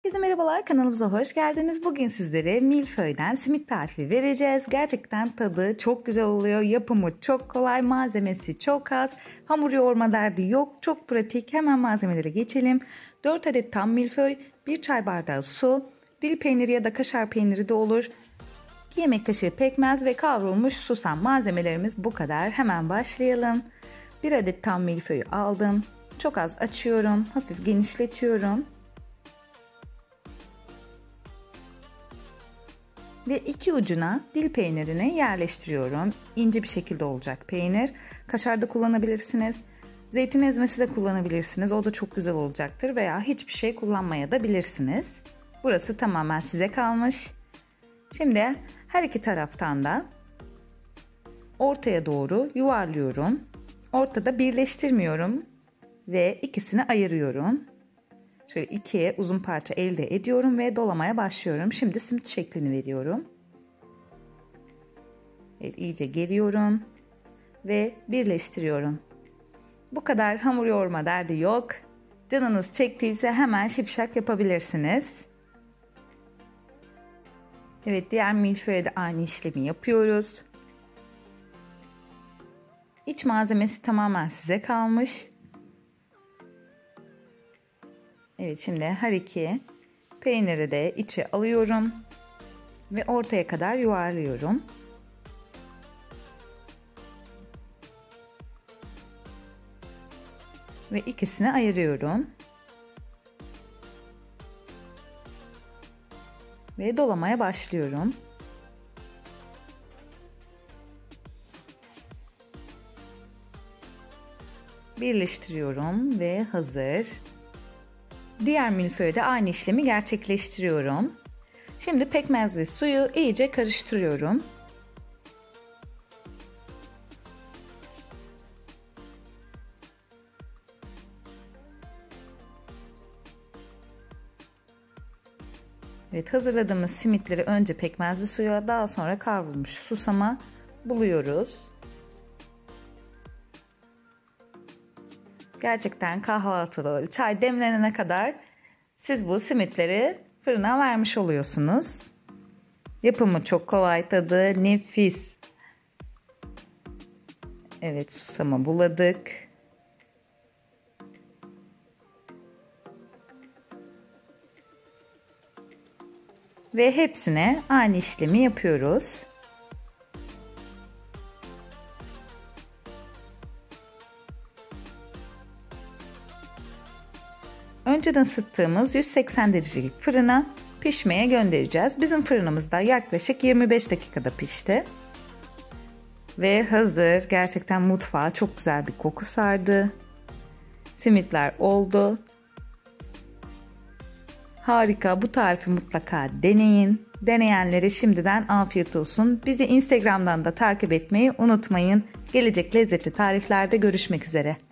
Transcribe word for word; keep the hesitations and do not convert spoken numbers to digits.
Herkese merhabalar, kanalımıza hoş geldiniz. Bugün sizlere milföyden simit tarifi vereceğiz. Gerçekten tadı çok güzel oluyor. Yapımı çok kolay, malzemesi çok az. Hamur yoğurma derdi yok. Çok pratik. Hemen malzemelere geçelim. dört adet tam milföy, bir çay bardağı su, dil peyniri ya da kaşar peyniri de olur. iki yemek kaşığı pekmez ve kavrulmuş susam. Malzemelerimiz bu kadar. Hemen başlayalım. bir adet tam milföyü aldım. Çok az açıyorum. Hafif genişletiyorum. Ve iki ucuna dil peynirini yerleştiriyorum. İnce bir şekilde olacak peynir. Kaşar da kullanabilirsiniz. Zeytin ezmesi de kullanabilirsiniz. O da çok güzel olacaktır. Veya hiçbir şey kullanmaya da bilirsiniz. Burası tamamen size kalmış. Şimdi her iki taraftan da ortaya doğru yuvarlıyorum. Ortada birleştirmiyorum. Ve ikisini ayırıyorum. Şöyle ikiye uzun parça elde ediyorum ve dolamaya başlıyorum. Şimdi simit şeklini veriyorum. Evet, iyice geriyorum ve birleştiriyorum. Bu kadar, hamur yoğurma derdi yok. Canınız çektiyse hemen şipşak yapabilirsiniz. Evet, diğer milföye de aynı işlemi yapıyoruz. İç malzemesi tamamen size kalmış. Evet, şimdi her iki peyniri de içe alıyorum ve ortaya kadar yuvarlıyorum. Ve ikisini ayırıyorum. Ve dolamaya başlıyorum. Birleştiriyorum ve hazır. Diğer milföyde de aynı işlemi gerçekleştiriyorum. Şimdi pekmez ve suyu iyice karıştırıyorum. Evet, hazırladığımız simitleri önce pekmezli suya, daha sonra kavrulmuş susama buluyoruz. Gerçekten kahvaltıda çay demlenene kadar siz bu simitleri fırına vermiş oluyorsunuz. Yapımı çok kolay, tadı nefis. Evet, susama buladık. Ve hepsine aynı işlemi yapıyoruz. Önceden ısıttığımız yüz seksen derecelik fırına pişmeye göndereceğiz. Bizim fırınımızda yaklaşık yirmi beş dakikada pişti. Ve hazır. Gerçekten mutfağa çok güzel bir koku sardı. Simitler oldu. Harika. Bu tarifi mutlaka deneyin. Deneyenlere şimdiden afiyet olsun. Bizi Instagram'dan da takip etmeyi unutmayın. Gelecek lezzetli tariflerde görüşmek üzere.